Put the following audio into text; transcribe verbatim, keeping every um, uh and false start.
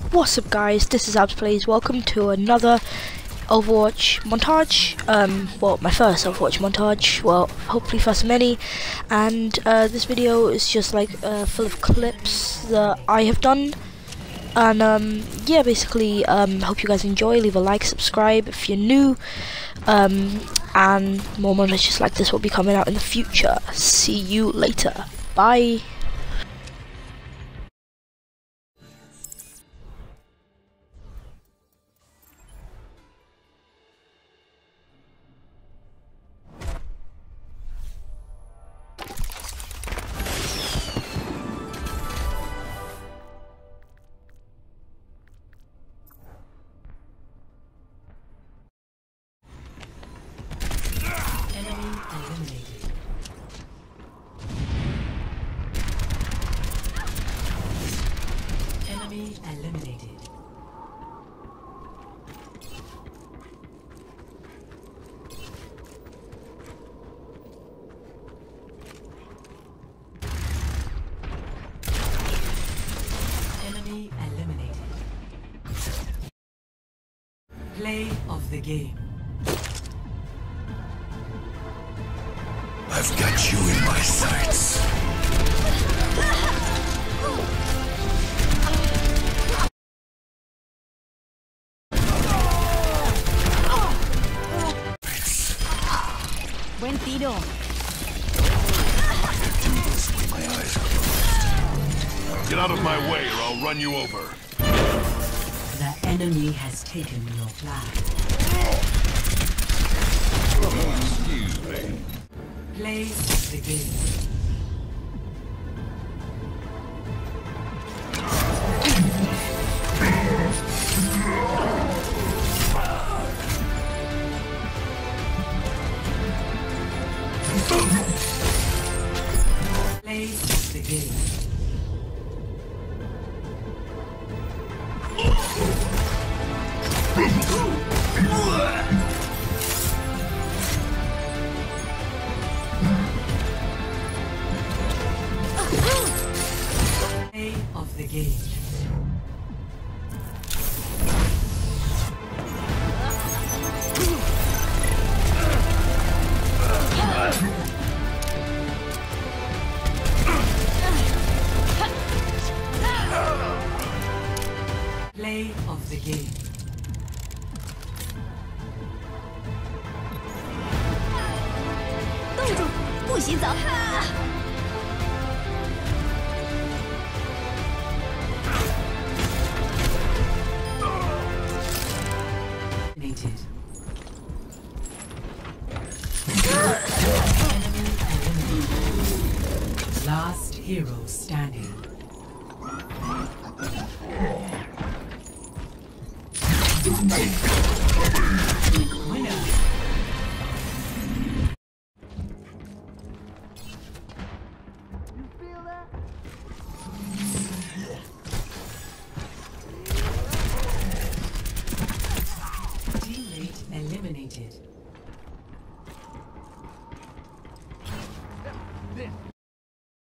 What's up guys, this is AbsPlays. Welcome to another Overwatch montage. Um, well, my first Overwatch montage, well, hopefully first of many. And uh, this video is just like uh, full of clips that I have done. And um, yeah, basically, um, hope you guys enjoy. Leave a like, subscribe if you're new. Um, and more montages like this will be coming out in the future. See you later. Bye. Enemy eliminated. Enemy eliminated. Play of the game. I've got you in my sights. Buen tiro. I could do this when my eyes are closed. Get out of my way or I'll run you over. The enemy has taken your flag. Excuse me. Play of the game. Play of the game. Play of the game. Play of the game. Mated. Enemy eliminated. Last hero standing.